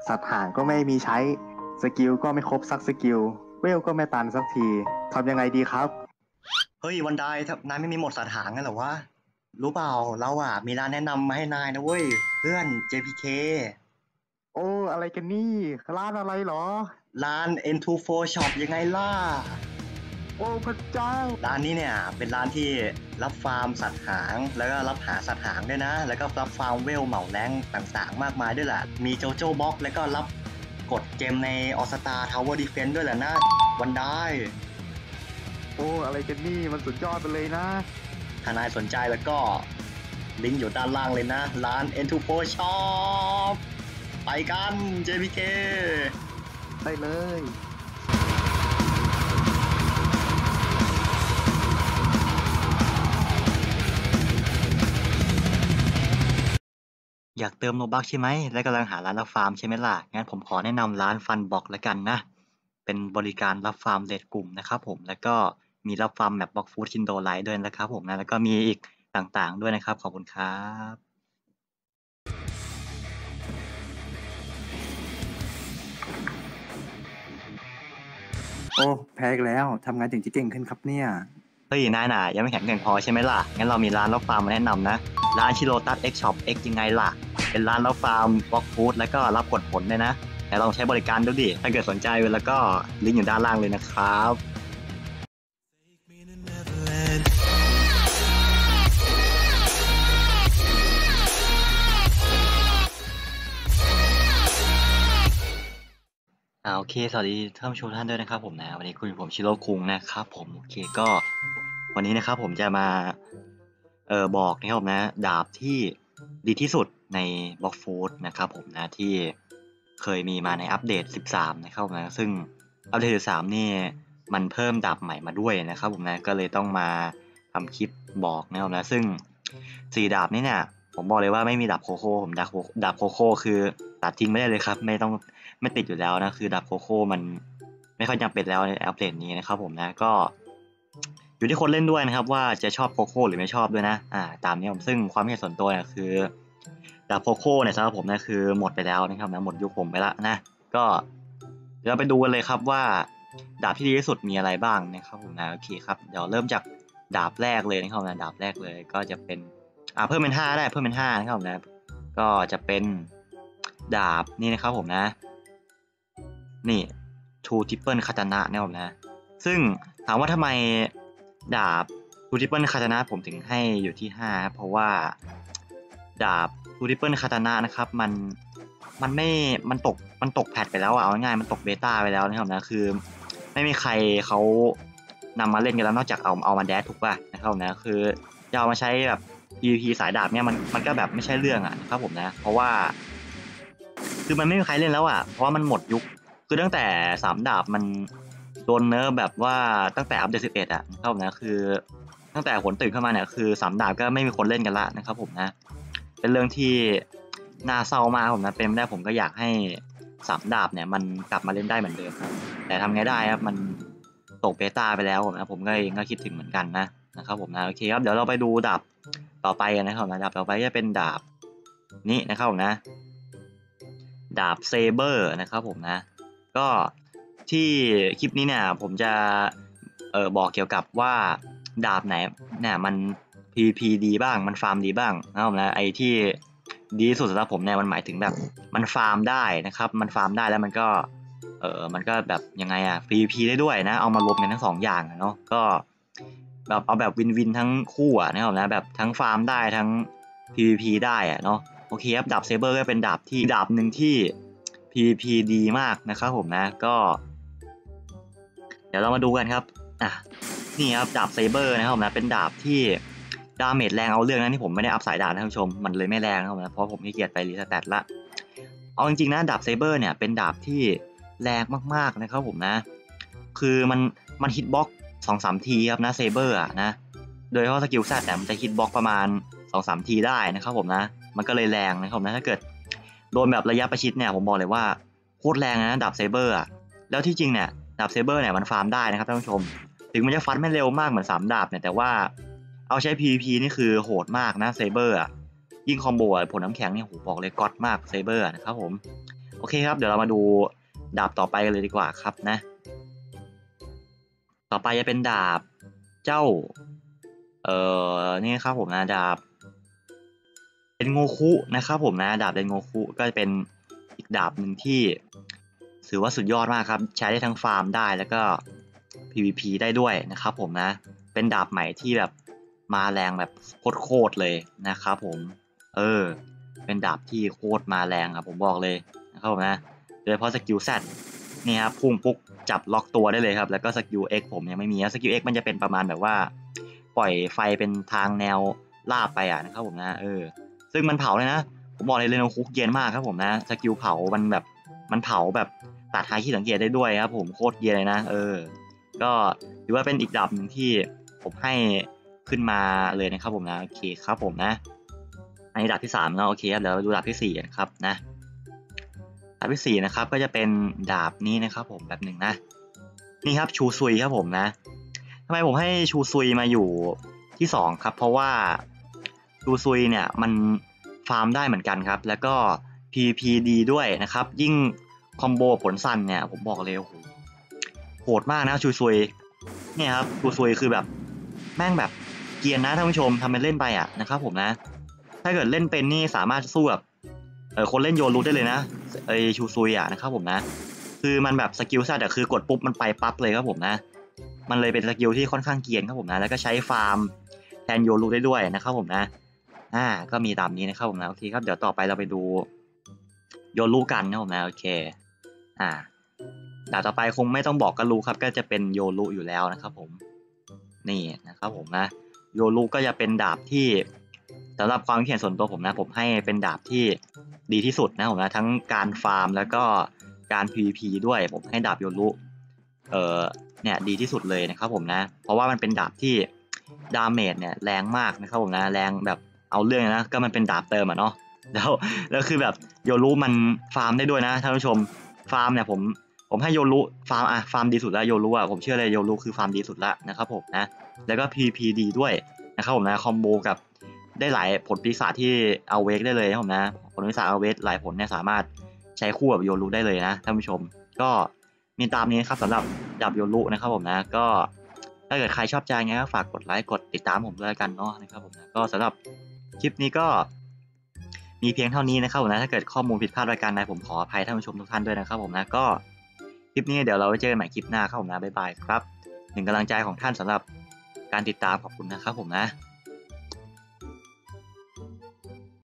สัตว์ห่างก็ไม่มีใช้สกิลก็ไม่ครบสักสกิลเวลก็ไม่ตันสักทีทำยังไงดีครับเฮ้ยวันไดนายไม่มีหมดสัตว์หางกันเหรอวะรู้เปล่าเราอ่ะมีร้านแนะนำมาให้นายนะเว้ยเพื่อน JPK โอ้อะไรกันนี่ร้านอะไรเหรอร้าน N24 Shop ยังไงล่ะโอ้พระเจ้าร้านนี้เนี่ยเป็นร้านที่รับฟาร์มสัตว์หางแล้วก็รับหาสัตว์หางด้วยนะแล้วก็รับฟาร์มเวลเหมาแรงต่างๆมากมายด้วยแหละมีโจโจ้บ็อกแล้วก็รับกดเกมในออสตาทาวเวอร์ดีเฟนส์ด้วยแหละนะวันได้โอ้อะไรกันนี่มันสุดยอดไปเลยนะถ้านายสนใจแล้วก็ลิงก์อยู่ด้านล่างเลยนะร้าน N24 Shop ไปกัน JPK ได้เลยอยากเติมโลบัคใช่ไหมและกำลังหาร้านรับฟาร์มใช่ไหมล่ะงั้นผมขอแนะนำร้านฟันบ็อกแล้วกันนะเป็นบริการรับฟาร์มเรทกลุ่มนะครับผมแล้วก็มีรับฟาร์มแบบบล็อกฟูดคินโดไลท์ด้วยนะครับผมนะแล้วก็มีอีกต่างๆด้วยนะครับขอบคุณครับโอ้แพ้อีกแล้วทำงานถึงจะเก่งขึ้นครับเนี่ยเฮ้ยนายน่ะยังไม่แข็งแกร่งพอใช่ไหมล่ะงั้นเรามีร้านรับฟาร์มมาแนะนำนะร้านชิโรตัส X Shop X ยังไงล่ะเป็นร้านรับฟาร์มบล็อกฟูดแล้วก็รับกดผลด้วยนะแต่ลองใช้บริการดูดิถ้าเกิดสนใจแล้วก็ลิงก์อยู่ด้านล่างเลยนะครับโอเคสวัสดีท่านผู้ชมท่านด้วยนะครับผมนะวันนี้คุยกับผมชิโร่คุงนะครับผมโอเคก็วันนี้นะครับผมจะมาบอกนะครับนะดาบที่ดีที่สุดในบล็อกฟูดนะครับผมนะที่เคยมีมาในอัปเดต13นะครับนะซึ่งอัปเดต13นี่มันเพิ่มดาบใหม่มาด้วยนะครับผมนะก็เลยต้องมาทำคลิปบอกนะครับนะซึ่ง4ดาบนี้เนี่ยผมบอกเลยว่าไม่มีดาบโคโค่ผมดาบโคโค่คือตัดทิ้งไม่ได้เลยครับไม่ติดอยู่แล้วนะคือดาบโคโค่มันไม่ค่อยจำเป็นแล้วในอัปเดตนี้นะครับผมนะก็อยู่ที่คนเล่นด้วยนะครับว่าจะชอบโคโค่หรือไม่ชอบด้วยนะตามนี้ผมซึ่งความเห็นส่วนตัวเนี่ยคือดาบโคโค่เนี่ยสำหรับผมนะคือหมดไปแล้วนะครับนะหมดยุคผมไปแล้วนะก็เดี๋ยวไปดูกันเลยครับว่าดาบที่ดีที่สุดมีอะไรบ้างนะครับผมนะโอเคครับเดี๋ยวเริ่มจากดาบแรกเลยนะครับนะดาบแรกเลยก็จะเป็นเพิ่มเป็น5ได้เพิ่มเป็น5นะครับผมนะก็จะเป็นดาบนี่นะครับผมนะนี่ทูทิปเปิลคาตานะนะครับผมนะซึ่งถามว่าทำไมดาบทูทิปเปิลคาตานะผมถึงให้อยู่ที่5เพราะว่าดาบทูทิปเปิลคาตานะนะครับมันไม่มันตกแพทไปแล้วเอาง่ายมันตกเบต้าไปแล้วนะครับนะคือไม่มีใครเขานำมาเล่นกันแล้วนอกจากเอามาแดดถูกป่ะนะครับนะคือจะเอามาใช้แบบ PVP สายดาบเนี่ยมันก็แบบไม่ใช่เรื่องนะครับผมนะเพราะว่าคือมันไม่มีใครเล่นแล้วเพราะว่ามันหมดยุคคือตั้งแต่3ดาบมันโดนเนิร์ฟแบบว่าตั้งแต่อัปเดต11นะครับผมนะคือตั้งแต่ผลตื่นเข้ามาเนี่ยคือ3ดาบก็ไม่มีคนเล่นกันละนะครับผมนะเป็นเรื่องที่น่าเศร้ามากผมนะเป็นไม่ได้ผมก็อยากให้3ดาบเนี่ยมันกลับมาเล่นได้เหมือนเดิมครับแต่ทำไงได้ครับมันตกเบต้าไปแล้วผมก็เองก็คิดถึงเหมือนกันนะครับผมนะโอเคครับเดี๋ยวเราไปดูดาบต่อไปกันนะครับนะดาบต่อไปจะเป็นดาบนี้นะครับผมนะดาบเซเบอร์นะครับผมนะก็ที่คลิปนี้เนี่ยผมจะบอกเกี่ยวกับว่าดาบไหนเนี่ยมัน PVP ดีบ้างมันฟาร์มดีบ้างนะครับนะไอที่ดีที่สุดสำหรับผมเนี่ยมันหมายถึงแบบมันฟาร์มได้นะครับมันฟาร์มได้แล้วมันก็แบบยังไงPVP ได้ด้วยนะเอามารวมกันทั้ง2อย่างเนาะก็แบบเอาแบบวินทั้งคู่นะครับนะแบบทั้งฟาร์มได้ทั้ง PVP ได้เนาะโอเคครับดาบเซเบอร์ก็เป็นดาบหนึ่งที่ PVP ดีมากนะครับผมนะก็เดี๋ยวเรามาดูกันครับนี่ครับดาบเซเบอร์นะครับนะเป็นดาบที่ดาเมจแรงเอาเรื่องนะที่ผมไม่ได้อัพสายดาบนะท่านผู้ชมมันเลยไม่แรงนะครับนะเพราะผมขี้เกียจไปรีสแตทละเอาจริงๆนะดาบเซเบอร์เนี่ยเป็นดาบที่แรงมากๆนะครับผมนะคือมันฮิตบล็อก 2-3 ทีครับนะเซเบอร์นะโดยเฉพาะสกิลแซดแต่มันจะฮิตบล็อกประมาณ 2-3 ทีได้นะครับผมนะมันก็เลยแรงนะครับนะถ้าเกิดโดนแบบระยะประชิดเนี่ยผมบอกเลยว่าโคตรแรงนะดาบเซเบอร์แล้วที่จริงเนี่ยดาบเซเบอร์เนี่ยมันฟาร์มได้นะครับท่านผู้ชมถึงมันจะฟันไม่เร็วมากเหมือน3ดาบเนี่ยแต่ว่าเอาใช้ PVP นี่คือโหดมากนะเซเบอร์ยิ่งคอมโบผลน้ำแข็งเนี่ยโหบอกเลยก๊อตมากเซเบอร์นะครับผมโอเคครับเดี๋ยวเรามาดูดาบต่อไปกันเลยดีกว่าครับนะต่อไปจะเป็นดาบเจ้านี่ครับผมนะดาบเดนโงคุนะครับผมนะดาบเดนโงคุก็จะเป็นอีกดาบหนึ่งที่ถือว่าสุดยอดมากครับใช้ได้ทั้งฟาร์มได้แล้วก็ PVP ได้ด้วยนะครับผมนะเป็นดาบใหม่ที่แบบมาแรงแบบโคตรเลยนะครับผมเป็นดาบที่โคตรมาแรงครับผมบอกเลยนะครับผมนะโดยเฉพาะสกิล Z นี่ครับพุ่งปุ๊กจับล็อกตัวได้เลยครับแล้วก็สกิล X ผมยังไม่มีสกิล X มันจะเป็นประมาณแบบว่าปล่อยไฟเป็นทางแนวลาบไปนะครับผมนะซึ่งมันเผาเลยนะผมบอกเลยเรโนคุกเย็นมากครับผมนะสกิลเผามันแบบมันเผาแบบตัดหาที่สังเกตได้ด้วยครับผมโคตรเย็นเลยนะก็ถือว่าเป็นอีกดาบหนึ่งที่ผมให้ขึ้นมาเลยนะครับผมนะโอเคครับผมนะอันนี้ดาบที่3แล้วโอเคครับเดี๋ยวเราดูดาบที่4กันครับนะดาบที่4นะครับก็จะเป็นดาบนี้นะครับผมแบบหนึ่งนะนี่ครับชูซุยครับผมนะทำไมผมให้ชูซุยมาอยู่ที่2ครับเพราะว่าชูซุยเนี่ยมันฟาร์มได้เหมือนกันครับแล้วก็ PVP ดีด้วยนะครับยิ่งคอมโบผลสั้นเนี่ยผมบอกเลยโหดมากนะชูซุยเนี่ยครับชูซุยคือแบบแม่งแบบเกียร์นะท่านผู้ชมทำเป็นเล่นไปนะครับผมนะถ้าเกิดเล่นเป็นนี่สามารถสู้กับคนเล่นโยนรูได้เลยนะชูซุยนะครับผมนะคือมันแบบสกิลซ่าคือกดปุ๊บมันไปปั๊บเลยครับผมนะมันเลยเป็นสกิลที่ค่อนข้างเกียร์ครับผมนะแล้วก็ใช้ฟาร์มแทนโยนรูได้ด้วยนะครับผมนะก็มีตามนี้นะครับผมนะโอเคครับเดี๋ยวต่อไปเราไปดูโยนรูกันนะผมนะโอเคดาบต่อไปคงไม่ต้องบอกก็รู้ครับก็จะเป็นโยรุอยู่แล้วนะครับผมนี่นะครับผมนะโยรุก็จะเป็นดาบที่สำหรับความคิดเห็นส่วนตัวผมนะผมให้เป็นดาบที่ดีที่สุดนะผมนะทั้งการฟาร์มแล้วก็การ PVP ด้วยผมให้ดาบโยรุเนี่ยดีที่สุดเลยนะครับผมนะเพราะว่ามันเป็นดาบที่ดาเมจเนี่ยแรงมากนะครับผมนะแรงแบบเอาเรื่องนะก็มันเป็นดาบเติมเนาะแล้วคือแบบโยรุมันฟาร์มได้ด้วยนะท่านผู้ชมฟาร์มเนี่ยผมให้โยรุฟาร์มดีสุดแล้วโยรุผมเชื่อเลยโยรุคือฟาร์มดีสุดแล้วนะครับผมนะแล้วก็ PVP ดีด้วยนะครับผมนะคอมโบกับได้หลายผลปีศาจที่เอาเวกได้เลยนะครับผมนะผลปีศาจเอาเวกหลายผลเนี่ยสามารถใช้คู่กับโยรุได้เลยนะท่านผู้ชมก็มีตามนี้ครับสำหรับดาบโยรุนะครับผมนะก็ถ้าเกิดใครชอบใจไงก็ฝากกดไลค์กดติดตามผมด้วยกันเนาะนะครับผมนะก็สำหรับคลิปนี้ก็มีเพียงเท่านี้นะครับผมนะถ้าเกิดข้อมูลผิดพลาดรายการใดผมขออภัยท่านผู้ชมทุกท่านด้วยนะครับผมนะก็คลิปนี้เดี๋ยวเราไว้เจอกันใหม่คลิปหน้าครับผมนะบ๊ายบายครับ1 กำลังใจของท่านสำหรับการติดตามขอบคุณนะครับผมนะ